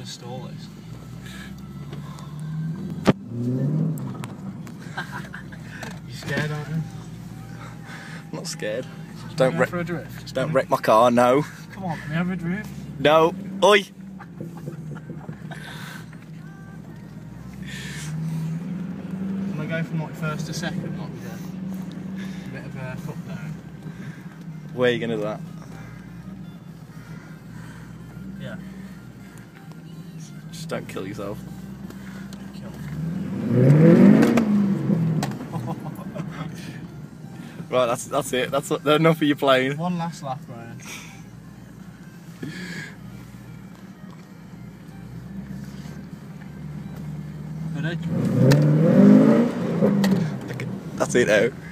stall this. You scared, aren't you? I'm not scared. Just Just don't wreck my car, no. Come on, let me have a drift. No. Oi! Can I go from like first to second, like with a bit of a foot down? Where are you going to do that? Yeah. Just don't kill yourself. Kill. Right, that's it. That's enough of your plane. One last lap, Ryan. Ready? That's it now.